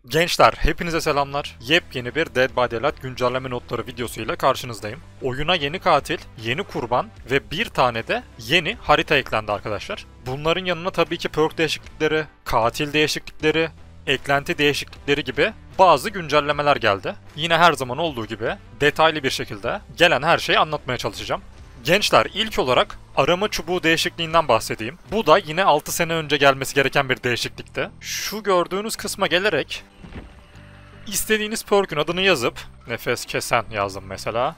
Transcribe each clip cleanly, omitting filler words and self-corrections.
Gençler hepinize selamlar. Yepyeni bir Dead by Daylight güncelleme notları videosuyla karşınızdayım. Oyuna yeni katil, yeni kurban ve bir tane de yeni harita eklendi arkadaşlar. Bunların yanına tabii ki perk değişiklikleri, katil değişiklikleri, eklenti değişiklikleri gibi bazı güncellemeler geldi. Yine her zaman olduğu gibi detaylı bir şekilde gelen her şeyi anlatmaya çalışacağım. Gençler ilk olarak arama çubuğu değişikliğinden bahsedeyim. Bu da yine 6 sene önce gelmesi gereken bir değişiklikti. Şu gördüğünüz kısma gelerek istediğiniz perk'ün adını yazıp nefes kesen yazdım mesela.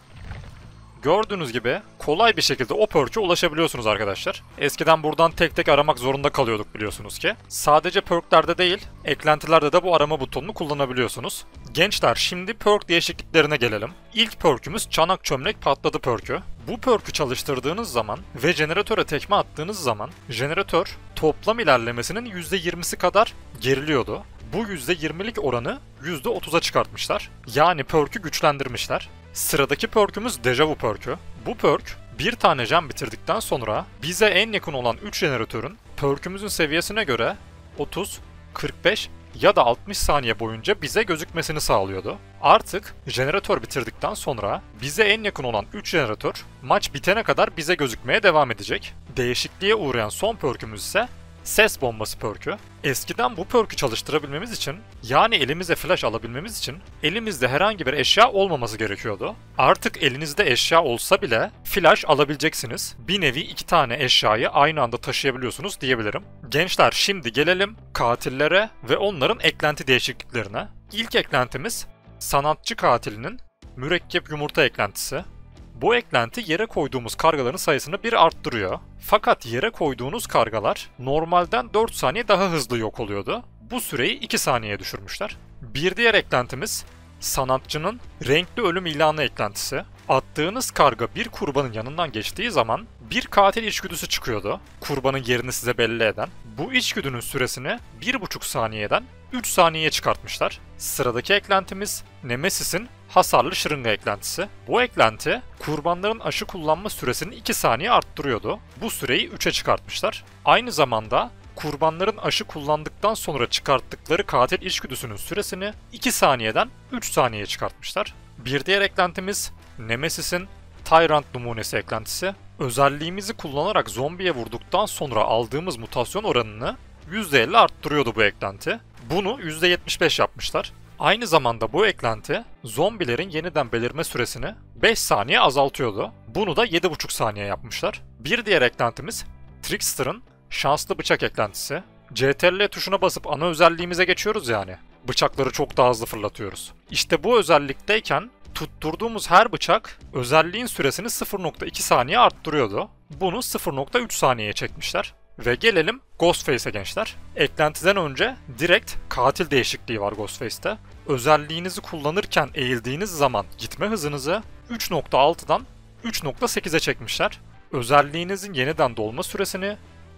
Gördüğünüz gibi kolay bir şekilde o perk'e ulaşabiliyorsunuz arkadaşlar. Eskiden buradan tek tek aramak zorunda kalıyorduk biliyorsunuz ki. Sadece perk'lerde değil, eklentilerde de bu arama butonunu kullanabiliyorsunuz. Gençler şimdi perk değişikliklerine gelelim. İlk perk'ümüz çanak çömlek patladı perk'ü. Bu perk'ü çalıştırdığınız zaman ve jeneratöre tekme attığınız zaman jeneratör toplam ilerlemesinin %20'si kadar geriliyordu. Bu %20'lik oranı %30'a çıkartmışlar. Yani perk'ü güçlendirmişler. Sıradaki perk'ümüz Dejavu perk'ü. Bu perk bir tane jam bitirdikten sonra bize en yakın olan 3 jeneratörün perk'ümüzün seviyesine göre 30, 45 ya da 60 saniye boyunca bize gözükmesini sağlıyordu. Artık jeneratör bitirdikten sonra bize en yakın olan 3 jeneratör maç bitene kadar bize gözükmeye devam edecek. Değişikliğe uğrayan son perk'ümüz ise ses bombası perk'ü. Eskiden bu perk'ü çalıştırabilmemiz için, yani elimize flash alabilmemiz için elimizde herhangi bir eşya olmaması gerekiyordu. Artık elinizde eşya olsa bile flash alabileceksiniz. Bir nevi 2 tane eşyayı aynı anda taşıyabiliyorsunuz diyebilirim. Gençler şimdi gelelim katillere ve onların eklenti değişikliklerine. İlk eklentimiz sanatçı katilinin mürekkep yumurta eklentisi. Bu eklenti yere koyduğumuz kargaların sayısını bir arttırıyor. Fakat yere koyduğunuz kargalar normalden 4 saniye daha hızlı yok oluyordu. Bu süreyi 2 saniyeye düşürmüşler. Bir diğer eklentimiz sanatçının renkli ölüm ilanı eklentisi. Attığınız karga bir kurbanın yanından geçtiği zaman bir katil içgüdüsü çıkıyordu. Kurbanın yerini size belli eden. Bu içgüdünün süresini 1,5 saniyeden 3 saniyeye çıkartmışlar. Sıradaki eklentimiz Nemesis'in hasarlı şırınga eklentisi. Bu eklenti kurbanların aşı kullanma süresini 2 saniye arttırıyordu. Bu süreyi 3'e çıkartmışlar. Aynı zamanda kurbanların aşı kullandıktan sonra çıkarttıkları katil içgüdüsünün süresini 2 saniyeden 3 saniyeye çıkartmışlar. Bir diğer eklentimiz Nemesis'in Tyrant numunesi eklentisi. Özelliğimizi kullanarak zombiye vurduktan sonra aldığımız mutasyon oranını %50 arttırıyordu bu eklenti. Bunu %75 yapmışlar. Aynı zamanda bu eklenti zombilerin yeniden belirme süresini 5 saniye azaltıyordu. Bunu da 7,5 saniye yapmışlar. Bir diğer eklentimiz Trickster'ın şanslı bıçak eklentisi. CTRL tuşuna basıp ana özelliğimize geçiyoruz yani. Bıçakları çok daha hızlı fırlatıyoruz. İşte bu özellikteyken tutturduğumuz her bıçak özelliğin süresini 0,2 saniye arttırıyordu. Bunu 0,3 saniyeye çekmişler. Ve gelelim Ghostface'e gençler. Eklentiden önce direkt katil değişikliği var Ghostface'te. Özelliğinizi kullanırken eğildiğiniz zaman gitme hızınızı 3,6'dan 3,8'e çekmişler. Özelliğinizin yeniden dolma süresini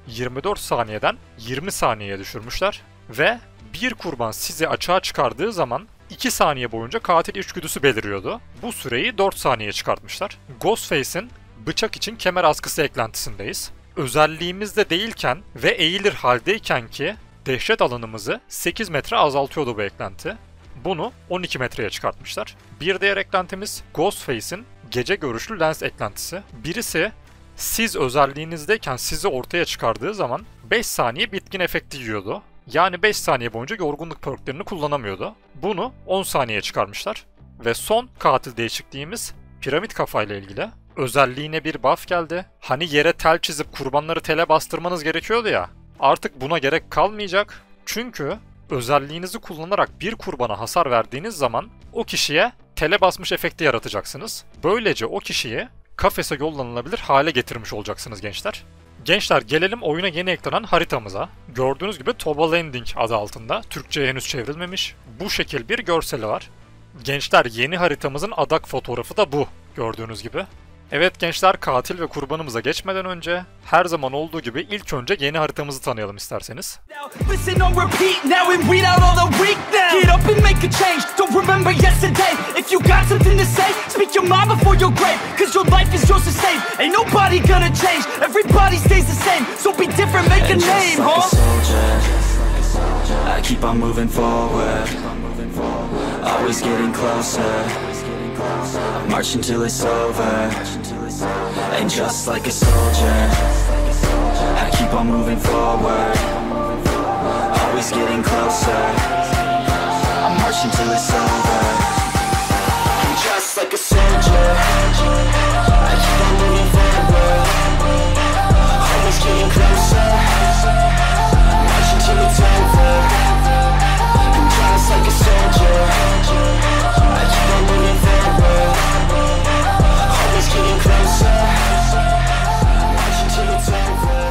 24 saniyeden 20 saniyeye düşürmüşler. Ve bir kurban sizi açığa çıkardığı zaman 2 saniye boyunca katil içgüdüsü beliriyordu. Bu süreyi 4 saniyeye çıkartmışlar. Ghostface'in bıçak için kemer askısı eklentisindeyiz. Özelliğimizde değilken ve eğilir haldeyken ki dehşet alanımızı 8 metre azaltıyordu bu eklenti. Bunu 12 metreye çıkartmışlar. Bir diğer eklentimiz Ghostface'in gece görüşlü lens eklentisi. Birisi siz özelliğinizdeyken sizi ortaya çıkardığı zaman 5 saniye bitkin efekti yiyordu. Yani 5 saniye boyunca yorgunluk perklerini kullanamıyordu. Bunu 10 saniyeye çıkarmışlar. Ve son katil değişikliğimiz piramit kafayla ilgili. Özelliğine bir buff geldi. Hani yere tel çizip kurbanları tele bastırmanız gerekiyordu ya. Artık buna gerek kalmayacak. Çünkü özelliğinizi kullanarak bir kurbana hasar verdiğiniz zaman o kişiye tele basmış efekti yaratacaksınız. Böylece o kişiyi kafese yollanılabilir hale getirmiş olacaksınız gençler. Gençler gelelim oyuna yeni eklenen haritamıza. Gördüğünüz gibi Toba Landing adı altında. Türkçe'ye henüz çevrilmemiş. Bu şekil bir görseli var. Gençler yeni haritamızın adak fotoğrafı da bu. Gördüğünüz gibi. Evet gençler katil ve kurbanımıza geçmeden önce her zaman olduğu gibi ilk önce yeni haritamızı tanıyalım isterseniz. I keep on moving forward, always getting closer, march until it's over, and just like a soldier, I keep on moving forward, always getting closer, I march until it's over, and just like a soldier, I keep on moving forward, always getting closer, march until it's over, and just like a soldier, I keep on moving forward, always getting closer, march until it's over.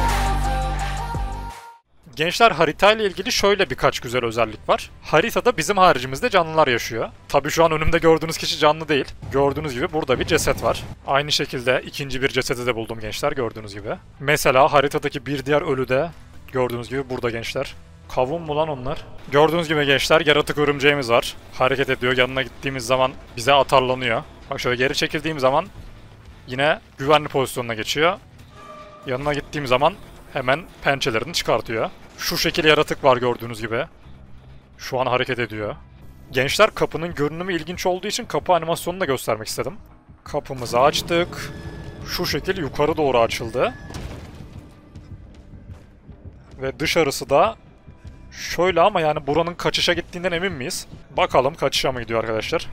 Gençler, haritayla ilgili şöyle birkaç güzel özellik var. Haritada bizim haricimizde canlılar yaşıyor. Tabii şu an önümde gördüğünüz kişi canlı değil. Gördüğünüz gibi burada bir ceset var. Aynı şekilde ikinci bir cesedi de buldum gençler, gördüğünüz gibi. Mesela haritadaki bir diğer ölü de gördüğünüz gibi burada gençler. Kavun mu lan onlar? Gördüğünüz gibi gençler, yaratık örümceğimiz var. Hareket ediyor. Yanına gittiğimiz zaman bize atarlanıyor. Bak şöyle geri çekildiğim zaman yine güvenli pozisyonuna geçiyor. Yanına gittiğim zaman hemen pençelerini çıkartıyor. Şu şekil yaratık var gördüğünüz gibi. Şu an hareket ediyor. Gençler, kapının görünümü ilginç olduğu için kapı animasyonunu da göstermek istedim. Kapımızı açtık. Şu şekil yukarı doğru açıldı. Ve dışarısı da şöyle, ama yani buranın kaçışa gittiğinden emin miyiz? Bakalım kaçışa mı gidiyor arkadaşlar.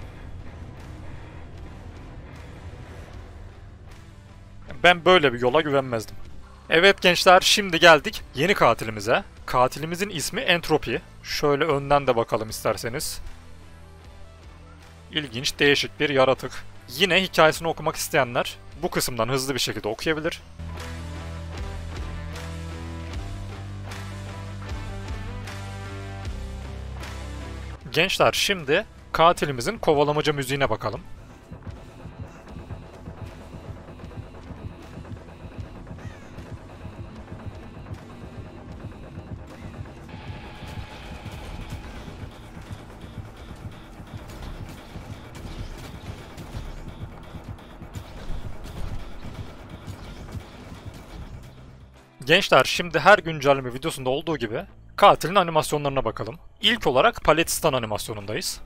Ben böyle bir yola güvenmezdim. Evet gençler, şimdi geldik yeni katilimize. Katilimizin ismi Entropi. Şöyle önden de bakalım isterseniz. İlginç, değişik bir yaratık. Yine hikayesini okumak isteyenler bu kısımdan hızlı bir şekilde okuyabilir. Gençler, şimdi katilimizin kovalamaca müziğine bakalım. Gençler, şimdi her güncelleme videosunda olduğu gibi katilin animasyonlarına bakalım. İlk olarak Paletistan animasyonundayız.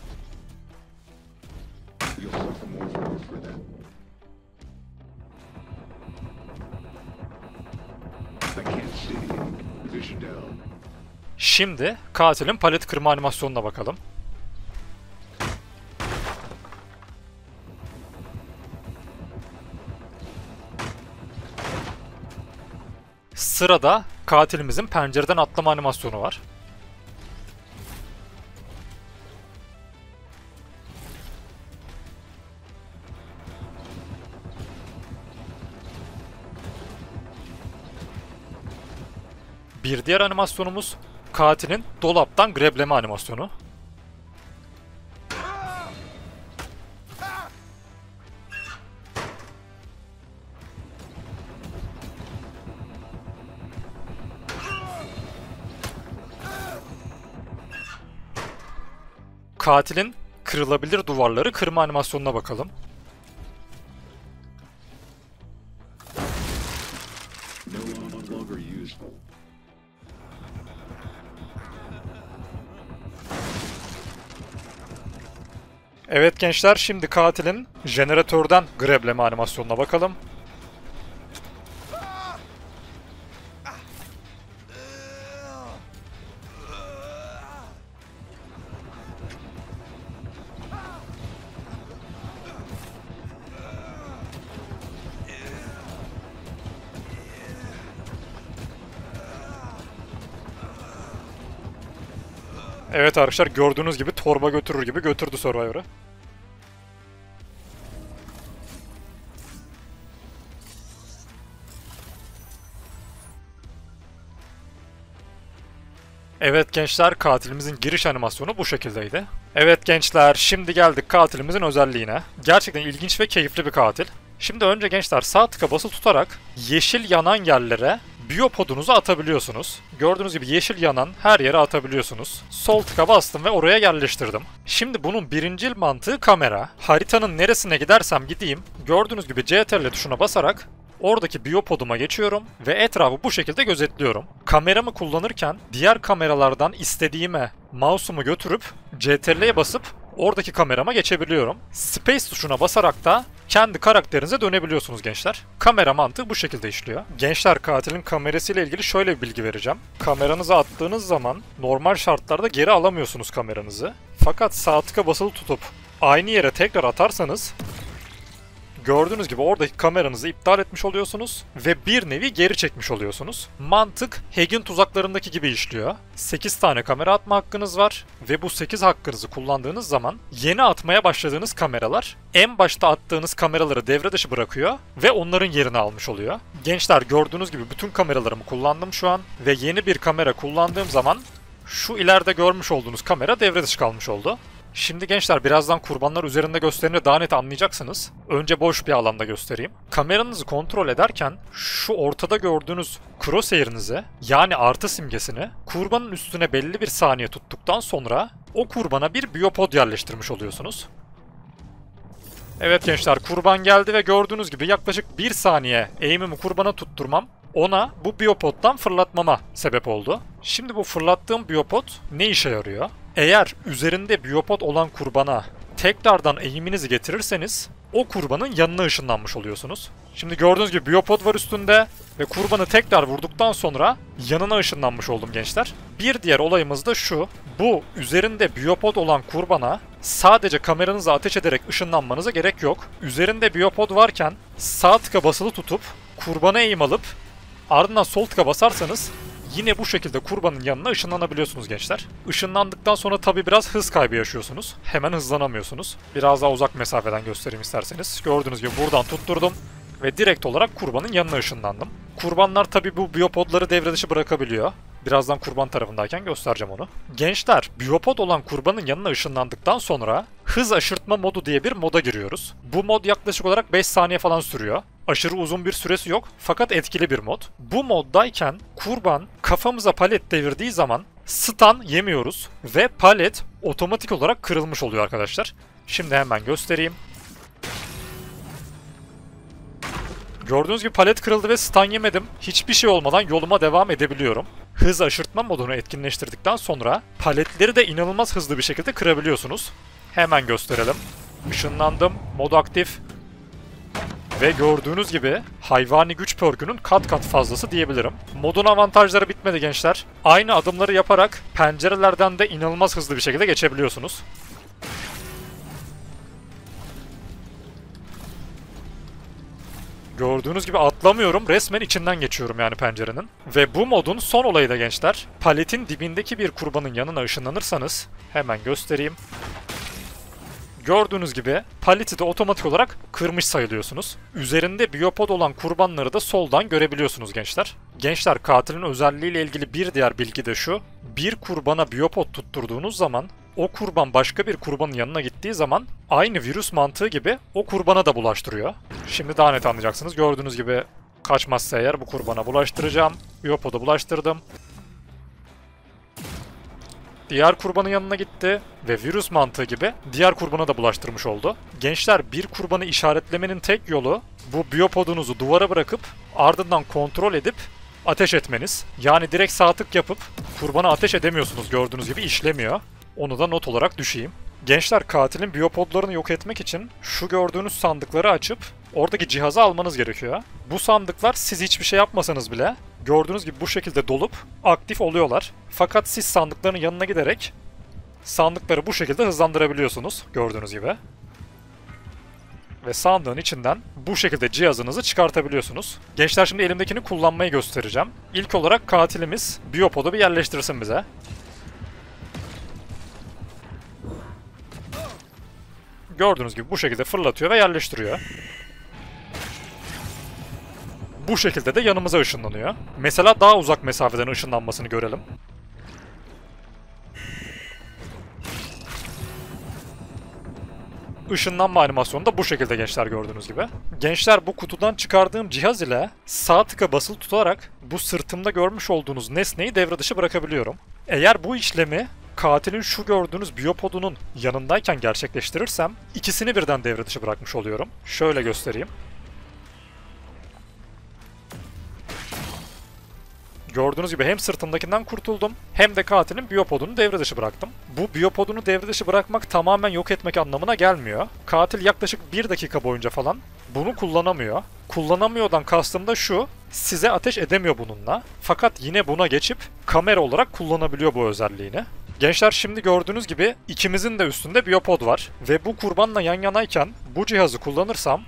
Şimdi katilin palet kırma animasyonuna bakalım. Sırada katilimizin pencereden atlama animasyonu var. Bir diğer animasyonumuz katilin dolaptan grebleme animasyonu. Katilin kırılabilir duvarları kırma animasyonuna bakalım. Evet gençler, şimdi katilin jeneratörden grebleme animasyonuna bakalım. Evet arkadaşlar, gördüğünüz gibi torba götürür gibi götürdü Survivor'ı. Evet gençler, katilimizin giriş animasyonu bu şekildeydi. Evet gençler, şimdi geldik katilimizin özelliğine. Gerçekten ilginç ve keyifli bir katil. Şimdi önce gençler, sağ tıka basılı tutarak yeşil yanan yerlere biyopodunuzu atabiliyorsunuz. Gördüğünüz gibi yeşil yanan her yere atabiliyorsunuz. Sol tıka bastım ve oraya yerleştirdim. Şimdi bunun birincil mantığı kamera. Haritanın neresine gidersem gideyim, gördüğünüz gibi CTRL tuşuna basarak Oradaki biyopoduma geçiyorum ve etrafı bu şekilde gözetliyorum. Kameramı kullanırken diğer kameralardan istediğime mouse'umu götürüp CTRL'ye basıp oradaki kamerama geçebiliyorum. Space tuşuna basarak da kendi karakterinize dönebiliyorsunuz gençler. Kamera mantığı bu şekilde işliyor. Gençler, katilin kamerasıyla ilgili şöyle bir bilgi vereceğim. Kameranızı attığınız zaman normal şartlarda geri alamıyorsunuz kameranızı. Fakat sağ tıka basılı tutup aynı yere tekrar atarsanız gördüğünüz gibi oradaki kameranızı iptal etmiş oluyorsunuz ve bir nevi geri çekmiş oluyorsunuz. Mantık Hack'in tuzaklarındaki gibi işliyor. 8 tane kamera atma hakkınız var ve bu 8 hakkınızı kullandığınız zaman yeni atmaya başladığınız kameralar en başta attığınız kameraları devre dışı bırakıyor ve onların yerini almış oluyor. Gençler, gördüğünüz gibi bütün kameralarımı kullandım şu an ve yeni bir kamera kullandığım zaman şu ileride görmüş olduğunuz kamera devre dışı kalmış oldu. Şimdi gençler, birazdan kurbanlar üzerinde gösterince daha net anlayacaksınız. Önce boş bir alanda göstereyim. Kameranızı kontrol ederken şu ortada gördüğünüz crosshair'inizi, yani artı simgesini kurbanın üstüne belli bir saniye tuttuktan sonra o kurbana bir biyopod yerleştirmiş oluyorsunuz. Evet gençler, kurban geldi ve gördüğünüz gibi yaklaşık 1 saniye aim'imi kurbana tutturmam ona bu biyopoddan fırlatmama sebep oldu. Şimdi bu fırlattığım biyopod ne işe yarıyor? Eğer üzerinde biyopod olan kurbana tekrardan eğiminizi getirirseniz o kurbanın yanına ışınlanmış oluyorsunuz. Şimdi gördüğünüz gibi biyopod var üstünde ve kurbanı tekrar vurduktan sonra yanına ışınlanmış oldum gençler. Bir diğer olayımız da şu: bu üzerinde biyopod olan kurbana sadece kameranızı ateş ederek ışınlanmanıza gerek yok. Üzerinde biyopod varken sağ tıka basılı tutup kurbana eğim alıp ardından sol tıka basarsanız yine bu şekilde kurbanın yanına ışınlanabiliyorsunuz gençler. Işınlandıktan sonra tabi biraz hız kaybı yaşıyorsunuz. Hemen hızlanamıyorsunuz. Biraz daha uzak mesafeden göstereyim isterseniz. Gördüğünüz gibi buradan tutturdum ve direkt olarak kurbanın yanına ışınlandım. Kurbanlar tabi bu biyopodları devre dışı bırakabiliyor. Birazdan kurban tarafındayken göstereceğim onu. Gençler, biyopod olan kurbanın yanına ışınlandıktan sonra hız aşırtma modu diye bir moda giriyoruz. Bu mod yaklaşık olarak 5 saniye falan sürüyor. Aşırı uzun bir süresi yok fakat etkili bir mod. Bu moddayken kurban kafamıza palet devirdiği zaman stun yemiyoruz ve palet otomatik olarak kırılmış oluyor arkadaşlar. Şimdi hemen göstereyim. Gördüğünüz gibi palet kırıldı ve stun yemedim. Hiçbir şey olmadan yoluma devam edebiliyorum. Hız aşırtma modunu etkinleştirdikten sonra paletleri de inanılmaz hızlı bir şekilde kırabiliyorsunuz. Hemen gösterelim. Işınlandım. Mod aktif. Ve gördüğünüz gibi hayvani güç perkünün kat kat fazlası diyebilirim. Modun avantajları bitmedi gençler. Aynı adımları yaparak pencerelerden de inanılmaz hızlı bir şekilde geçebiliyorsunuz. Gördüğünüz gibi atlamıyorum, resmen içinden geçiyorum yani pencerenin. Ve bu modun son olayı da gençler, paletin dibindeki bir kurbanın yanına ışınlanırsanız, hemen göstereyim. Gördüğünüz gibi paleti de otomatik olarak kırmış sayılıyorsunuz. Üzerinde biyopod olan kurbanları da soldan görebiliyorsunuz gençler. Gençler, katilin özelliğiyle ilgili bir diğer bilgi de şu: bir kurbana biyopod tutturduğunuz zaman o kurban başka bir kurbanın yanına gittiği zaman aynı virüs mantığı gibi o kurbana da bulaştırıyor. Şimdi daha net anlayacaksınız. Gördüğünüz gibi kaçmazsa eğer bu kurbana bulaştıracağım. Biyopod'a bulaştırdım. Diğer kurbanın yanına gitti ve virüs mantığı gibi diğer kurbana da bulaştırmış oldu. Gençler, bir kurbanı işaretlemenin tek yolu bu biyopodunuzu duvara bırakıp ardından kontrol edip ateş etmeniz. Yani direkt sağ tık yapıp kurbana ateş edemiyorsunuz, gördüğünüz gibi işlemiyor. Onu da not olarak düşeyim. Gençler, katilin biyopodlarını yok etmek için şu gördüğünüz sandıkları açıp oradaki cihazı almanız gerekiyor. Bu sandıklar siz hiçbir şey yapmasanız bile gördüğünüz gibi bu şekilde dolup aktif oluyorlar. Fakat siz sandıkların yanına giderek sandıkları bu şekilde hızlandırabiliyorsunuz gördüğünüz gibi. Ve sandığın içinden bu şekilde cihazınızı çıkartabiliyorsunuz. Gençler, şimdi elimdekini kullanmayı göstereceğim. İlk olarak katilimiz biyopodu bir yerleştirsin bize. Gördüğünüz gibi bu şekilde fırlatıyor ve yerleştiriyor. Bu şekilde de yanımıza ışınlanıyor. Mesela daha uzak mesafeden ışınlanmasını görelim. Işınlanma animasyonu da bu şekilde gençler, gördüğünüz gibi. Gençler, bu kutudan çıkardığım cihaz ile sağ tıka basılı tutarak bu sırtımda görmüş olduğunuz nesneyi devre dışı bırakabiliyorum. Eğer bu işlemi katilin şu gördüğünüz biyopodunun yanındayken gerçekleştirirsem ikisini birden devre dışı bırakmış oluyorum. Şöyle göstereyim. Gördüğünüz gibi hem sırtımdakinden kurtuldum hem de katilin biyopodunu devre dışı bıraktım. Bu biyopodunu devre dışı bırakmak tamamen yok etmek anlamına gelmiyor. Katil yaklaşık 1 dakika boyunca falan bunu kullanamıyor. Kullanamıyordan kastım da şu, size ateş edemiyor bununla. Fakat yine buna geçip kamera olarak kullanabiliyor bu özelliğini. Gençler şimdi gördüğünüz gibi ikimizin de üstünde biyopod var. Ve bu kurbanla yan yanayken bu cihazı kullanırsam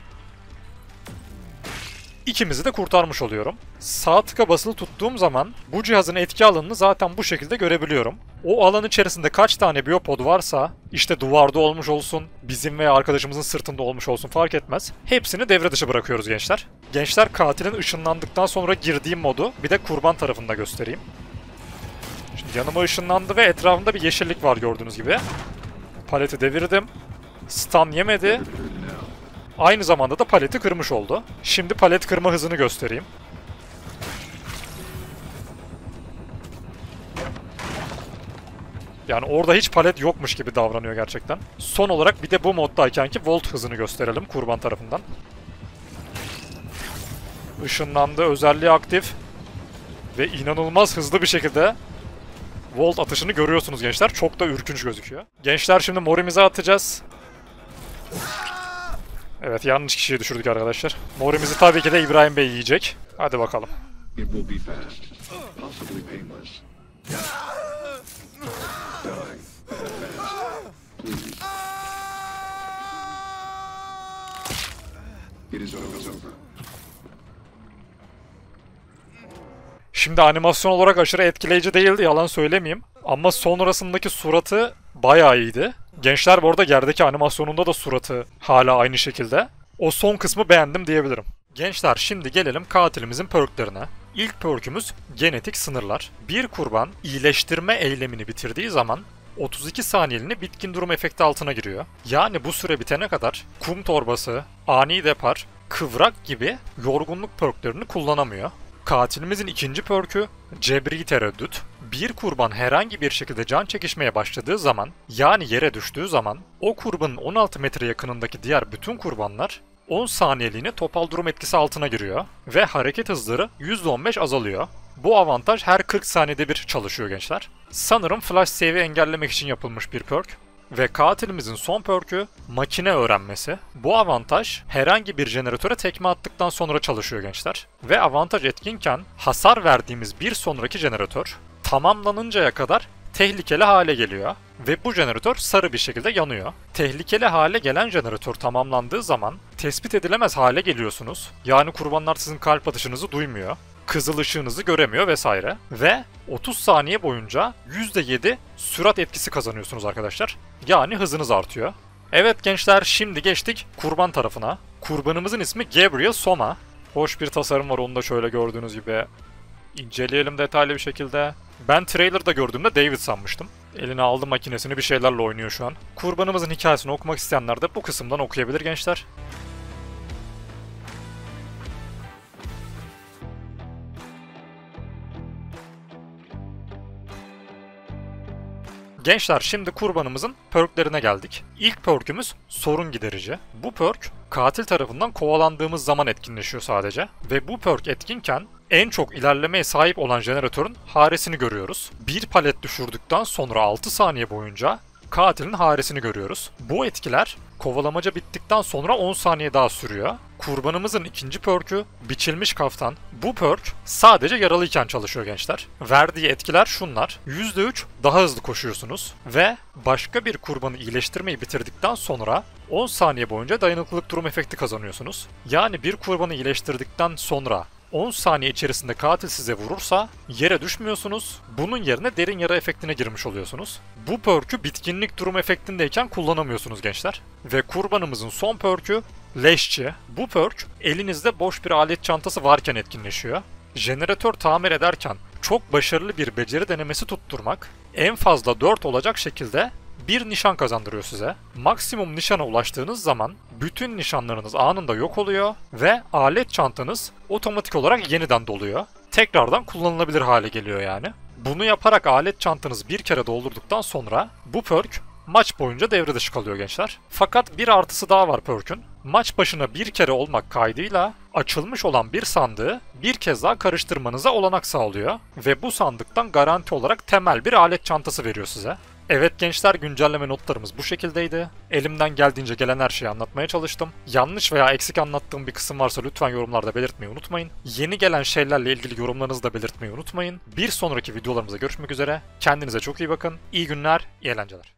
İkimizi de kurtarmış oluyorum. Sağ tıka basılı tuttuğum zaman bu cihazın etki alanını zaten bu şekilde görebiliyorum. O alan içerisinde kaç tane biyopod varsa, işte duvarda olmuş olsun, bizim veya arkadaşımızın sırtında olmuş olsun fark etmez. Hepsini devre dışı bırakıyoruz gençler. Gençler katilin ışınlandıktan sonra girdiğim modu bir de kurban tarafında göstereyim. Şimdi yanıma ışınlandı ve etrafında bir yeşillik var gördüğünüz gibi. Paleti devirdim. Stun yemedi. Aynı zamanda da paleti kırmış oldu. Şimdi palet kırma hızını göstereyim. Yani orada hiç palet yokmuş gibi davranıyor gerçekten. Son olarak bir de bu moddaykenki volt hızını gösterelim kurban tarafından. Işınlandı, özelliği aktif. Ve inanılmaz hızlı bir şekilde volt atışını görüyorsunuz gençler. Çok da ürkünç gözüküyor. Gençler şimdi morimize atacağız. Evet, yanlış kişiyi düşürdük arkadaşlar. Morimizi tabii ki de İbrahim Bey yiyecek. Hadi bakalım. Şimdi animasyon olarak aşırı etkileyici değildi, yalan söylemeyeyim. Ama sonrasındaki suratı bayağı iyiydi. Gençler bu arada yerdeki animasyonunda da suratı hala aynı şekilde. O son kısmı beğendim diyebilirim. Gençler şimdi gelelim katilimizin perklerine. İlk perkümüz genetik sınırlar. Bir kurban iyileştirme eylemini bitirdiği zaman 32 saniyeliğine bitkin durum efekti altına giriyor. Yani bu süre bitene kadar kum torbası, ani depar, kıvrak gibi yorgunluk perklerini kullanamıyor. Katilimizin ikinci perkü cebri tereddüt. Bir kurban herhangi bir şekilde can çekişmeye başladığı zaman, yani yere düştüğü zaman, o kurbanın 16 metre yakınındaki diğer bütün kurbanlar 10 saniyeliğine topal durum etkisi altına giriyor ve hareket hızları %15 azalıyor. Bu avantaj her 40 saniyede bir çalışıyor gençler. Sanırım flash save'i engellemek için yapılmış bir perk. Ve katilimizin son perkü makine öğrenmesi. Bu avantaj herhangi bir jeneratöre tekme attıktan sonra çalışıyor gençler. Ve avantaj etkinken hasar verdiğimiz bir sonraki jeneratör tamamlanıncaya kadar tehlikeli hale geliyor. Ve bu jeneratör sarı bir şekilde yanıyor. Tehlikeli hale gelen jeneratör tamamlandığı zaman tespit edilemez hale geliyorsunuz. Yani kurbanlar sizin kalp atışınızı duymuyor. Kızıl ışığınızı göremiyor vesaire. Ve 30 saniye boyunca %7 sürat etkisi kazanıyorsunuz arkadaşlar. Yani hızınız artıyor. Evet gençler, şimdi geçtik kurban tarafına. Kurbanımızın ismi Gabriel Soma. Hoş bir tasarım var, onu da şöyle gördüğünüz gibi. İnceleyelim detaylı bir şekilde. Ben trailer'da gördüğümde David sanmıştım. Eline aldı makinesini, bir şeylerle oynuyor şu an. Kurbanımızın hikayesini okumak isteyenler de bu kısımdan okuyabilir gençler. Gençler şimdi kurbanımızın perklerine geldik. İlk perkümüz sorun giderici. Bu perk katil tarafından kovalandığımız zaman etkinleşiyor sadece. Ve bu perk etkinken en çok ilerlemeye sahip olan jeneratörün haresini görüyoruz. Bir palet düşürdükten sonra 6 saniye boyunca katilin haresini görüyoruz. Bu etkiler kovalamaca bittikten sonra 10 saniye daha sürüyor. Kurbanımızın ikinci perkü biçilmiş kaftan. Bu perk sadece yaralıyken çalışıyor gençler. Verdiği etkiler şunlar. %3 daha hızlı koşuyorsunuz ve başka bir kurbanı iyileştirmeyi bitirdikten sonra 10 saniye boyunca dayanıklılık durum efekti kazanıyorsunuz. Yani bir kurbanı iyileştirdikten sonra 10 saniye içerisinde katil size vurursa yere düşmüyorsunuz. Bunun yerine derin yara efektine girmiş oluyorsunuz. Bu perk'ü bitkinlik durum efektindeyken kullanamıyorsunuz gençler. Ve kurbanımızın son perk'ü leşçi. Bu perk elinizde boş bir alet çantası varken etkinleşiyor. Jeneratör tamir ederken çok başarılı bir beceri denemesi tutturmak, en fazla 4 olacak şekilde bir nişan kazandırıyor size. Maksimum nişana ulaştığınız zaman bütün nişanlarınız anında yok oluyor ve alet çantanız otomatik olarak yeniden doluyor. Tekrardan kullanılabilir hale geliyor yani. Bunu yaparak alet çantanızı bir kere doldurduktan sonra bu perk maç boyunca devre dışı kalıyor gençler. Fakat bir artısı daha var perk'ün. Maç başına bir kere olmak kaydıyla açılmış olan bir sandığı bir kez daha karıştırmanıza olanak sağlıyor ve bu sandıktan garanti olarak temel bir alet çantası veriyor size. Evet gençler, güncelleme notlarımız bu şekildeydi. Elimden geldiğince gelen her şeyi anlatmaya çalıştım. Yanlış veya eksik anlattığım bir kısım varsa lütfen yorumlarda belirtmeyi unutmayın. Yeni gelen şeylerle ilgili yorumlarınızı da belirtmeyi unutmayın. Bir sonraki videolarımızda görüşmek üzere. Kendinize çok iyi bakın. İyi günler, iyi eğlenceler.